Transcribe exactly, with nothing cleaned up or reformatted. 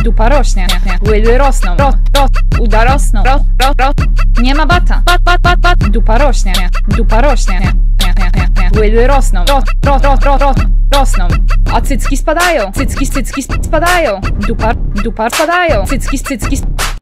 dupa rośnie, łydy rosną, ro, ro, uda rosną, ro, ro, ro, nie ma bata, bat, bat, bat, bat, dupa rośnie, dupa rośnie, łydy rosną, ro, ro, ro, ro, ro, rosną, a cycki spadają, cycki, cycki spadają, dupa, dupa spadają, cycki, cycki